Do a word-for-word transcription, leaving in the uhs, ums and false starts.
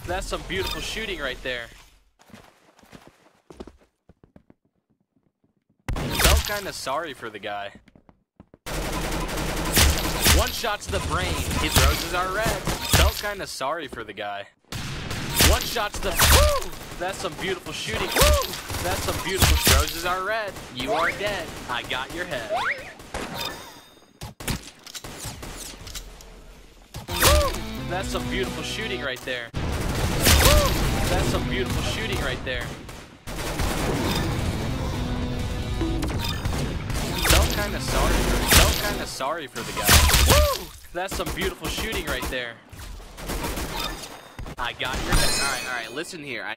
That's some beautiful shooting right there. Felt kinda sorry for the guy. One shot to the brain. His roses are red. Felt kinda sorry for the guy. One shot to the... Woo! That's some beautiful shooting. Woo! That's some beautiful... Roses are red. You are dead. I got your head. Woo! That's some beautiful shooting right there. Woo! That's some beautiful shooting right there. Felt kinda sorry for... Felt kinda sorry for the guy. Woo! That's some beautiful shooting right there. I got your head. Alright, alright, listen here. I